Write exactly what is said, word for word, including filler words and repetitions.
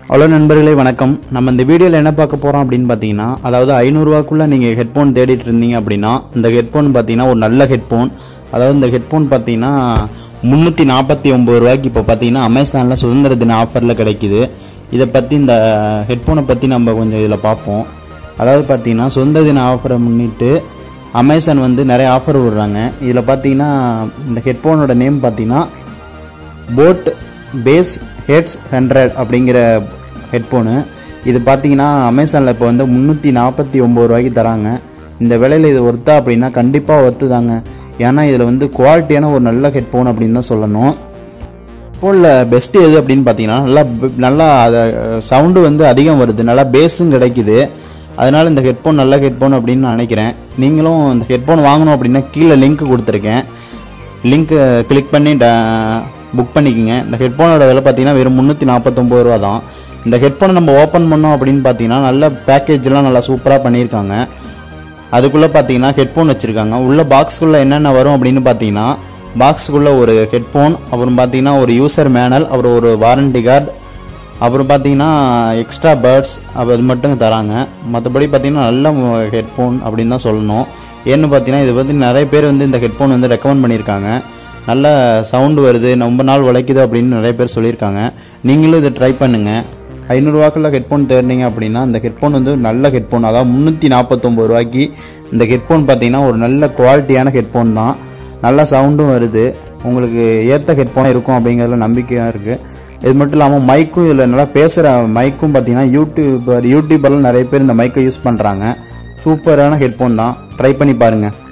Hello நண்பர்களே வணக்கம். நம்ம இந்த வீடியோவில் என்ன பார்க்க போகிறோம் அப்படின்னு பார்த்தீங்கன்னா, அதாவது ஐநூறுரூவாக்குள்ளே நீங்கள் ஹெட்ஃபோன் தேடிட்டு இருந்தீங்க அப்படின்னா இந்த ஹெட்ஃபோன் பார்த்தீங்கன்னா ஒரு நல்ல ஹெட்ஃபோன். அதாவது இந்த ஹெட்ஃபோன் பார்த்தீங்கன்னா முந்நூற்றி நாற்பத்தி ஒம்பது ரூபாய்க்கு இப்போ பார்த்தீங்கன்னா அமேசானில் சுதந்திர தின ஆஃபரில் கிடைக்குது. இதை பற்றி இந்த ஹெட்ஃபோனை பற்றி நம்ம கொஞ்சம் இதில் பார்ப்போம். அதாவது பார்த்தீங்கன்னா சுதந்திர தின ஆஃபரை முன்னிட்டு அமேசான் வந்து நிறைய ஆஃபர் விடுறாங்க. இதில் பார்த்தீங்கன்னா இந்த ஹெட்ஃபோனோட நேம் பார்த்தீங்கன்னா போட் பேஸ் ஹெட்ஸ் ஹண்ட்ரட் அப்படிங்கிற ஹெட்ஃபோனு. இது பார்த்தீங்கன்னா அமேசானில் இப்போ வந்து முந்நூற்றி நாற்பத்தி ஒம்பது ரூபாய்க்கு தராங்க. இந்த விலையில் இது ஒர்த்தா அப்படின்னா கண்டிப்பாக ஒர்த்து தாங்க. ஏன்னா இதில் வந்து குவாலிட்டியான ஒரு நல்ல ஹெட்ஃபோன் அப்படின்னு தான் சொல்லணும். ஹெட்ஃபோனில் பெஸ்ட்டு எது அப்படின்னு பார்த்தீங்கன்னா நல்லா நல்லா சவுண்டு வந்து அதிகம் வருது, நல்லா பேஸும் கிடைக்குது. அதனால் இந்த ஹெட்ஃபோன் நல்ல ஹெட்ஃபோன் அப்படின்னு நான் நினைக்கிறேன். நீங்களும் இந்த ஹெட்ஃபோன் வாங்கணும் அப்படின்னா கீழே லிங்க் கொடுத்துருக்கேன், லிங்க்கு கிளிக் பண்ணி புக் பண்ணிக்கோங்க. இந்த ஹெட்ஃபோனோட விலை பார்த்தீங்கன்னா வெறும் முந்நூற்றி நாற்பத்தொம்பது ரூபா தான். இந்த ஹெட்ஃபோனை நம்ம ஓப்பன் பண்ணோம் அப்படின்னு பார்த்தீங்கன்னா நல்ல பேக்கேஜெலாம் நல்லா சூப்பராக பண்ணியிருக்காங்க. அதுக்குள்ளே பார்த்தீங்கன்னா ஹெட்ஃபோன் வச்சுருக்காங்க. உள்ள பாக்ஸுக்குள்ளே என்னென்ன வரும் அப்படின்னு பார்த்தீங்கன்னா பாக்ஸுக்குள்ளே ஒரு ஹெட்ஃபோன், அப்புறம் பார்த்தீங்கன்னா ஒரு யூசர் மேனுவல், அப்புறம் ஒரு வாரண்டி கார்டு, அப்புறம் பார்த்தீங்கன்னா எக்ஸ்ட்ரா பேர்ட்ஸ் அப்போ அது மட்டும் தராங்க. மற்றபடி பார்த்தீங்கன்னா நல்ல ஹெட்ஃபோன் அப்படின்னு தான் சொல்லணும். ஏன்னு பார்த்தீங்கன்னா இது பற்றி நிறைய பேர் வந்து இந்த ஹெட்ஃபோன் வந்து ரெக்கமெண்ட் பண்ணியிருக்காங்க. நல்ல சவுண்டு வருது, ரொம்ப நாள் உழைக்குது அப்படின்னு நிறைய பேர் சொல்லியிருக்காங்க. நீங்களும் இதை ட்ரை பண்ணுங்கள். ஐநூறுரூவாக்குள்ள ஹெட்ஃபோன் தேடினீங்க அப்படின்னா இந்த ஹெட்ஃபோன் வந்து நல்ல ஹெட்ஃபோன். அதாவது முந்நூற்றி நாற்பத்தொம்பது ரூபாய்க்கு இந்த ஹெட்ஃபோன் பார்த்தீங்கன்னா ஒரு நல்ல குவாலிட்டியான ஹெட்ஃபோன் தான். நல்ல சவுண்டும் வருது, உங்களுக்கு ஏற்ற ஹெட்ஃபோனாக இருக்கும் அப்படிங்கிறதுல நம்பிக்கையாக இருக்குது. இது மட்டும் இல்லாமல் மைக்கும் இதில் நல்லா பேசுகிற மைக்கும் பார்த்தீங்கன்னா யூடியூபர் யூடியூபர்லாம் நிறைய பேர் இந்த மைக்கை யூஸ் பண்ணுறாங்க. சூப்பரான ஹெட்ஃபோன் தான், ட்ரை பண்ணி பாருங்கள்.